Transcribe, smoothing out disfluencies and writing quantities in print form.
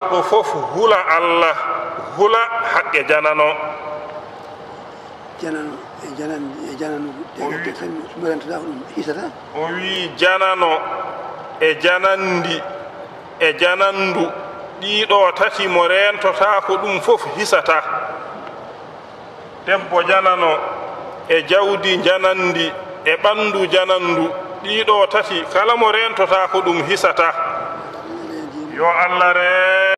ko fof hula Allah hula haqqe janano janano e janano hisata o wi janano e janandi e janandu ɗiɗo tati mo rentota ko ɗum fof hisata debbo janano e jawdi janandi e ɓandu janandu ɗiɗo tati kala mo rentota ko ɗum hisata yo Allah